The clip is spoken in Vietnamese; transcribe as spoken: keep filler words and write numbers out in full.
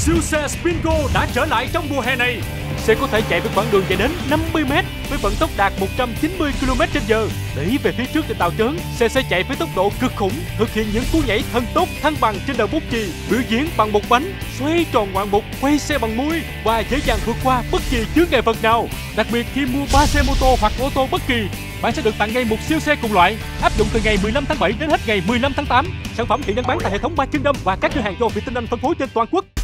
Siêu xe Spingo đã trở lại trong mùa hè này. Xe có thể chạy với quãng đường dài đến năm mươi mét với vận tốc đạt một trăm chín mươi ki lô mét trên giờ. Đẩy về phía trước để tạo trớn, xe sẽ chạy với tốc độ cực khủng, thực hiện những cú nhảy thần tốc thăng bằng trên đầu bút chì, biểu diễn bằng một bánh, xoay tròn ngoạn mục, quay xe bằng mui và dễ dàng vượt qua bất kỳ chướng ngại vật nào. Đặc biệt khi mua ba xe mô tô hoặc ô tô bất kỳ, bạn sẽ được tặng ngay một siêu xe cùng loại, áp dụng từ ngày mười lăm tháng bảy đến hết ngày mười lăm tháng tám. Sản phẩm hiện đang bán tại hệ thống Ba Chân Đâm và các cửa hàng do Vietinbank phân phối trên toàn quốc.